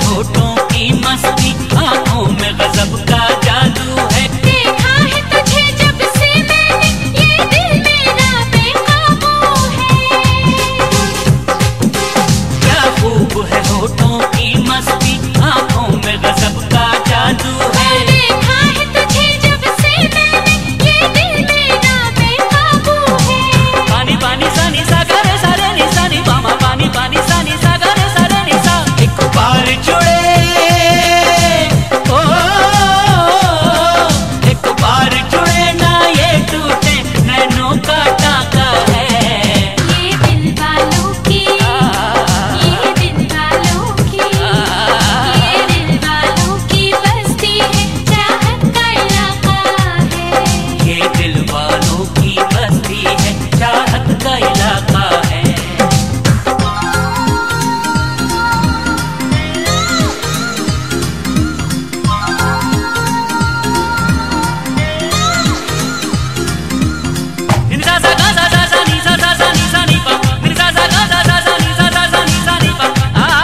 होठों की मस्ती, आंखों में गजब का जादू है। देखा है तुझे जब से मैंने, ये दिल मेरा बेकाबू है। क्या खूब है होठों की मस्ती, आंखों में गजब का जादू है। देखा है तुझे जब से मैंने, ये दिल मेरा बेकाबू है। पानी पानी सानी सा करे सारे निशानी मामा, पानी पानी सानी सा करे सारे निशा। एक बार जुड़े ओ, एक बार जुड़े ना ये टूटे, नैनों का टाका है। ये दिल वालों की, ये दिल वालों की, ये दिल वालों की बस्ती है, चाहत का इलाका है। ये दिल वालों की बस्ती है, चाहत का इलाका है। निसा सा गा सा सा सा नी सा नी सा नी पा, निसा सा गा सा सा नी सा नी पा।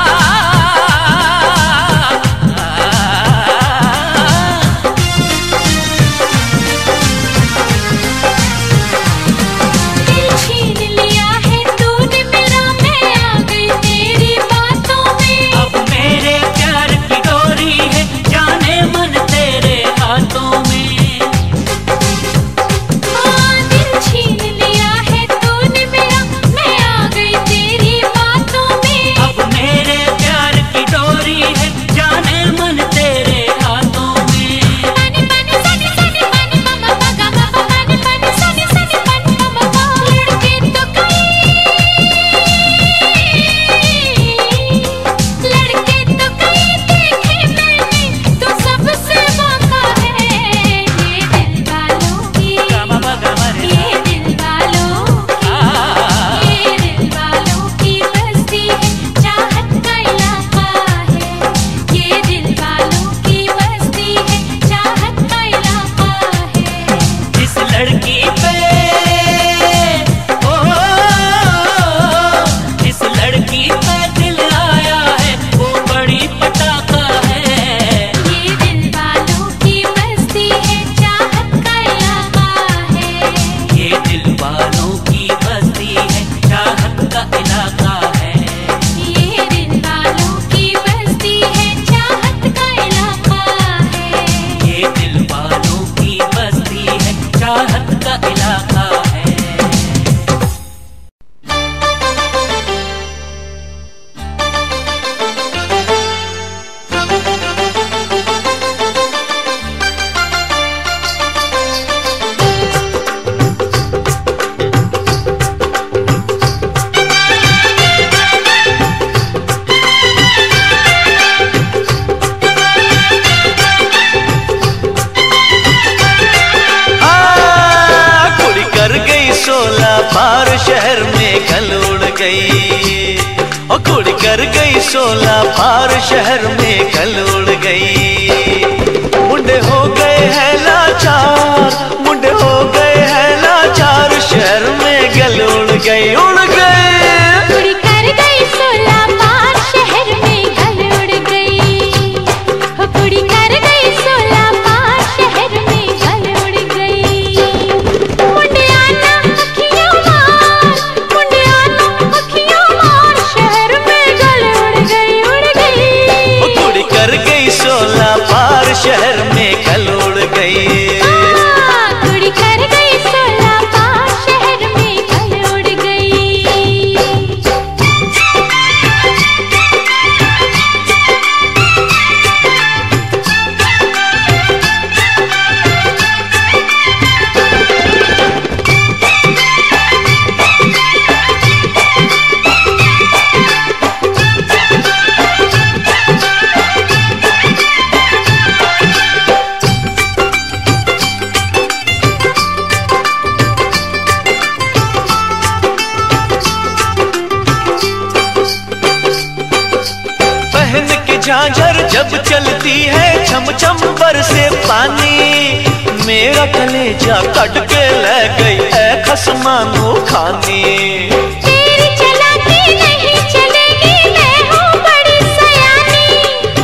दिल छीन लिया है तूने मेरा, मैं आ गई तेरी बातों में। अब मेरे प्यार की डोरी है, जाने मन तेरे हाथों में। दिल छीन लिया है तूने मेरा, मैं आ गई तेरी बातों में। अब मेरे प्यार की डोरी है, जाने मन तेरे हाथों में। पानी पानी सनी सनी पानी ममा पगा ममा, पानी पानी सनी सनी पानी ममा पा। लड़के तो कई, लड़के तो कई देखे मैंने, तू सबसे मौका है। ये दिल वालों की, ये दिल वालों की, ये दिल वालों की बस्ती है, चाहत का इलाका है। ये दिल वालों की बस्ती है, चाहत का इलाका है। जिस लड़की पे ओ, जिस लड़की पे दिल आया है, वो बड़ी पटाखा है। ये दिल वालों की बस्ती है, चाहत का इलाका है। ये दिल वालों की बस्ती है, चाहत का इलाका है। ये दिल वालों की बस्ती है, चाहत का इलाका है। ये दिल वालों की बस्ती है, चाहत का इलाका है। कुड़ी कर गई 16 पार, शहर में कल उड़ गई। ओ कुड़ी कर गई 16 पार, शहर में कल उड़ गई। मुंडे हो गए हैं लाचार, मुंडे हो गए हैं लाचार, शहर में गल उड़ गई, उड़ गई। कुड़ी कर गई 16 पार, शहर में गल उड़ गई। हो कुड़ी कर गई 16 पार, शहर में गल उड़ गई। मुंडियाना अखियों मार, मुंडियाना अखियों मार, शहर में गल उड़ गई, उड़ गई। ओ कुड़ी कर गई 16 पार, शहर में कल उड़ गई। कुड़ी कर गई 16 पार, शहर में गल उड़ गई। झांझर जब चलती है, छम छम बरसे पानी। मेरा कलेजा कट के ले गई है खसमानो खानी। तेरी चलाकी नहीं चलेगी, मैं हूँ बड़ी सयानी।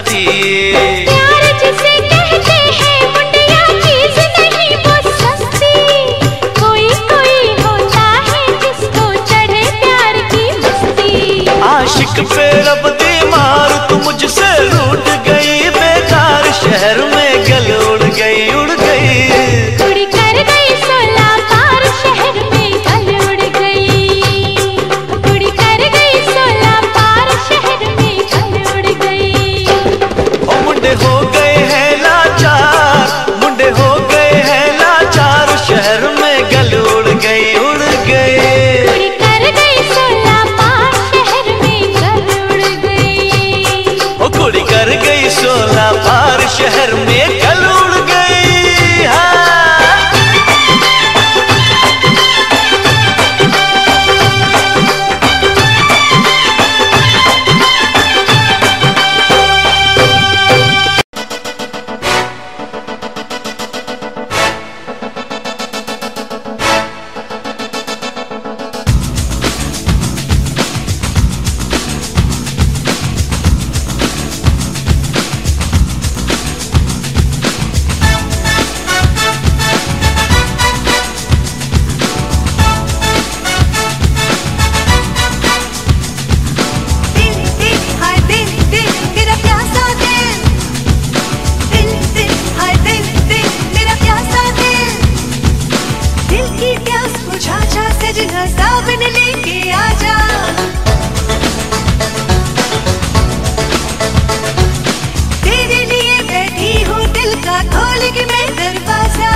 मस्ती। प्यार जिसे कहते हैं मुंडिया चीज नहीं वो सस्ती। कोई कोई होता है जिसको चढ़े प्यार की मस्ती। आशिक पे रब दी मार तू मुझसे रूठ गई, बेकार शहर में गल उड़ गई उड़ गई। कुड़ी कर गई 16 पार शहर में गल उड़ गई। कुड़ी कर गई 16 पार शहर में गल उड़ गई। ओ मुंडे हो गए हैं लाचार, मुंडे हो गए हैं लाचार, शहर में गल उड़ गई उड़ गई। कुड़ी कर गई 16 पार शहर में गल उड़ गई। ओ कुड़ी कर गई 16 पार शहर में गल उड़ गई। हाँ। सावन लेके आजा, तेरे लिए बैठी हूँ दिल का खोल के मैं दरवाजा।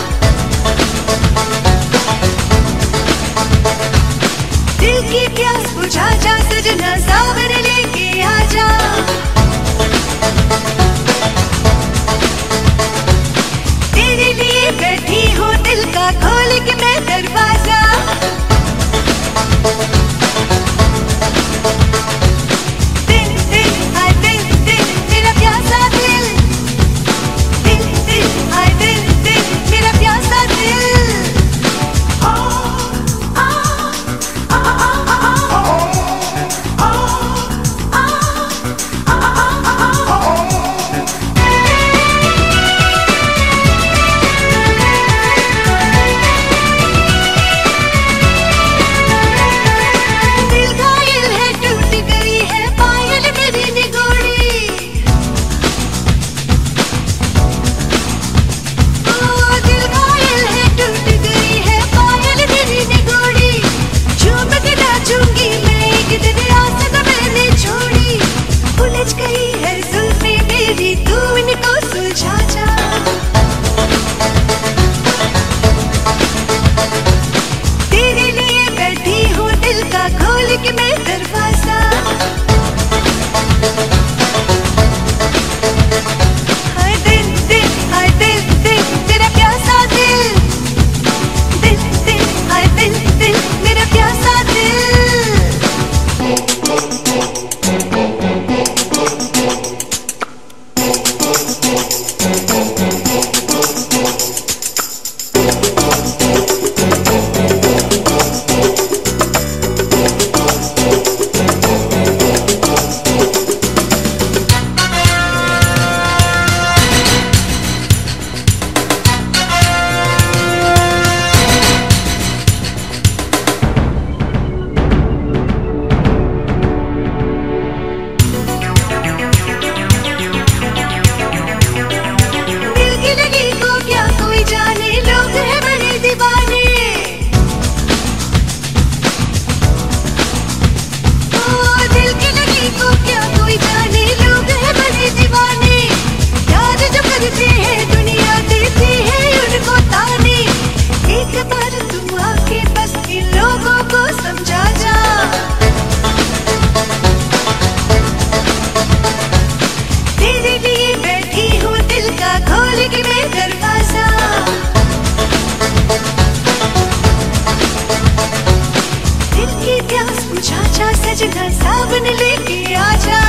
दिल की प्यास बुझा जा सजना, सावन लेके आजा। तेरे लिए बैठी हूँ दिल का खोल के मैं दरवाजा। सजना सावन लेके आजा,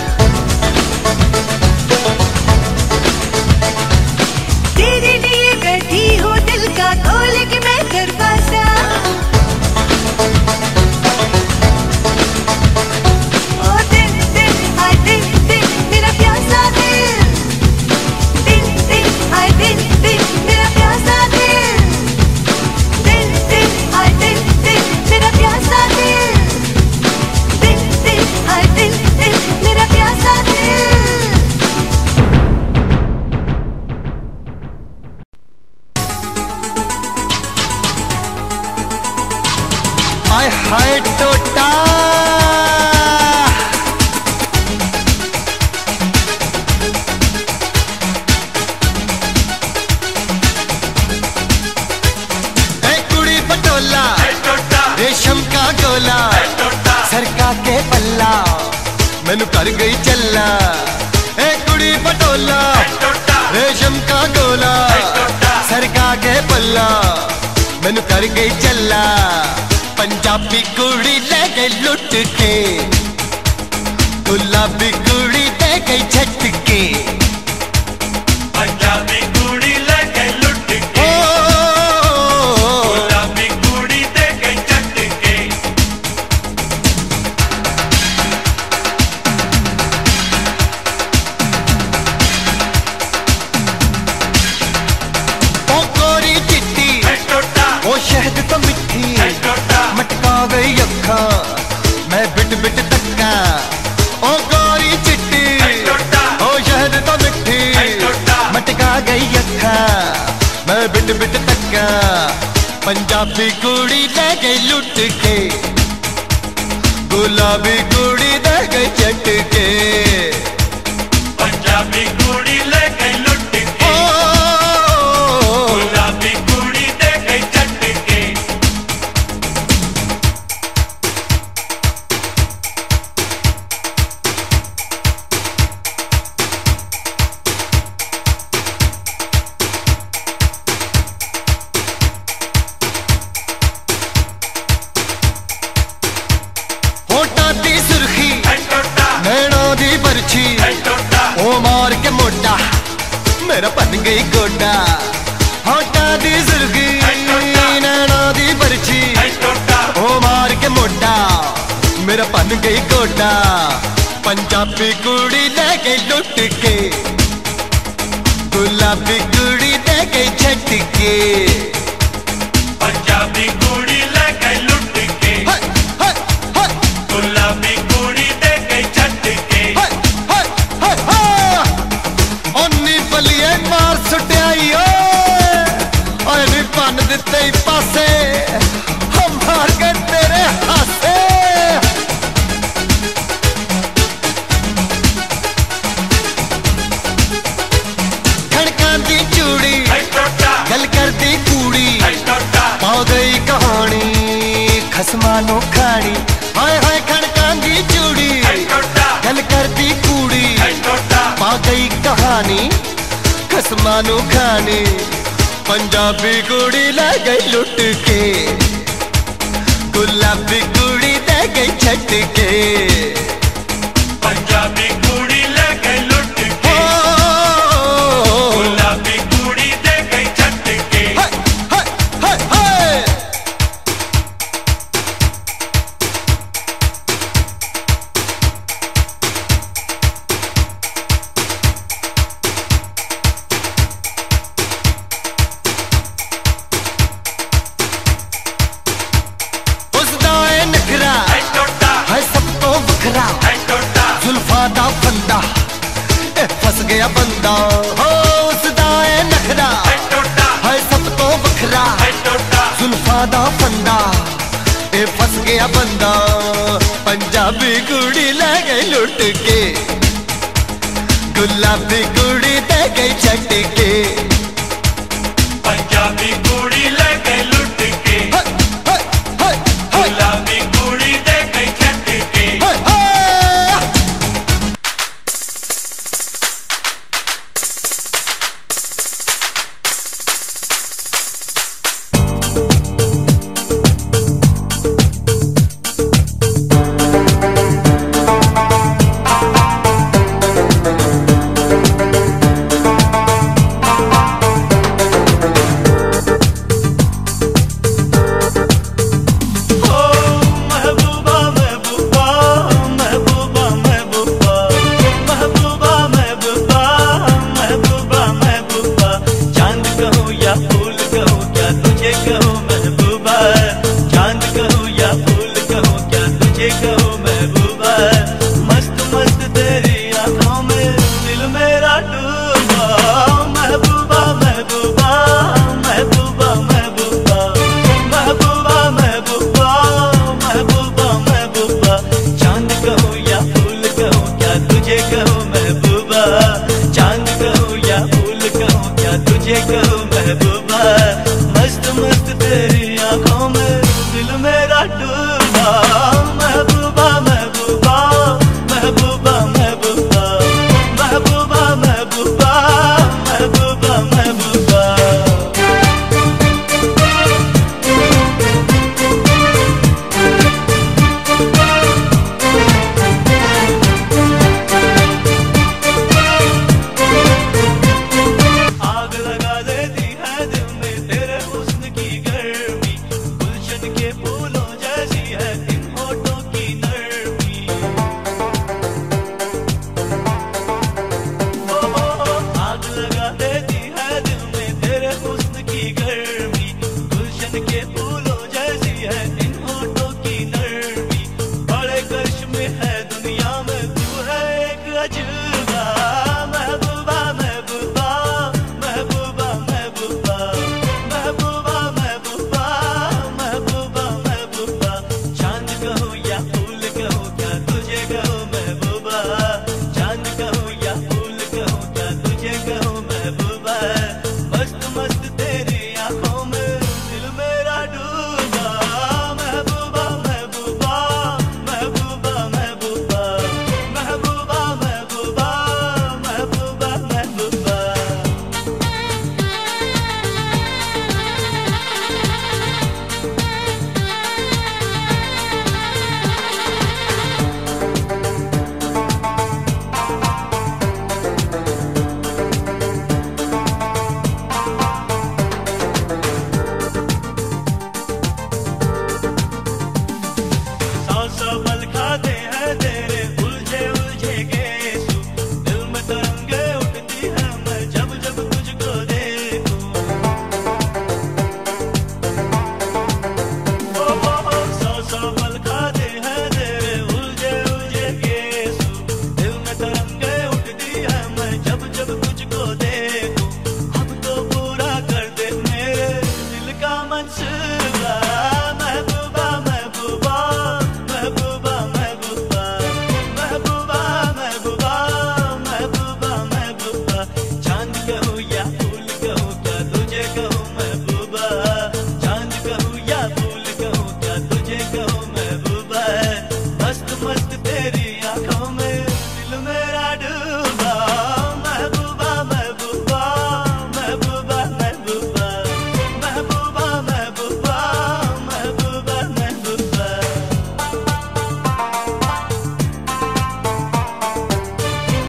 तेरे लिए बैठी हूँ दिल का खोल के मैं दरवाजा। ओ दिल दिल हाय दिल दिल मेरा प्यासा आय हाय टोटा कुड़ी पटोला रेशम का गोला सरका के पल्ला मैनू कर गई चल्ला कुड़ी पटोला रेशम का गोला सरका के पल्ला मैनू कर गई चल्ला पंजाबी कुड़ी ले गई लुट के गुलाबी कुड़ी ले गई झटके पंजाबी कुड़ी ले गई लुट के गुलाबी कुड़ी ले गई झटके ओ गोरी चिट्टी ओ शहद तो मिठी मटका गई अखा मैं बिट बिट तक्का ओ गोरी चिट्टी ओ शहद तो मिठी मटका गई अखा मैं बिट बिट तक्का पंजाबी कुड़ी ले गई लुट के गुलाबी कुड़ी ले गई झटके पंजाबी कुड़ी ले गई लुट के गुलाबी कुड़ी ले गई झटके होठा दी सुर्खी नैना दी बरछी ओ मार के मोटा मेरा बन गई गोडा होठा दी सुर्खी नैना दी बरछी ओ मार के मोटा मेरा बन गई गोडा पंजाबी कुड़ी ले गई लुट के गुलाबी कुड़ी ले गई झटके पंजाबी कुड़ी ले गई लुट के हाय हाय हाय गुलाबी कुड़ी ले गई झटके हाय हाय हाय हाय ओनी बलिए मार सुटियाई ओए नी पन दिते ही पासे हम मार के तेरे हासे खड़का दी चूड़ी गल कर दी कूड़ी पा गई कहानी खसमानो खानी हाय हाय खड़का दी चूड़ी गल कर दी कूड़ी पा गई कहानी खसमानो खानी पंजाबी कुड़ी ले गई लुट के गुलाबी कुड़ी ले गई झटके पंजाबी कुड़ी ले गई लुट के गुलाबी कुड़ी ले गई झटके हाय हाय हाय हाय उसदा ए नखरा है सबको बखरा जुल्फा दा फंदा ए फस गया बंदा हो उसदा ए नखरा है सबको बखरा जुल्फा दा फंदा ए फस गया बंदा पंजाबी कुड़ी ले गई लुट के गुलाबी कुड़ी ले गई झटके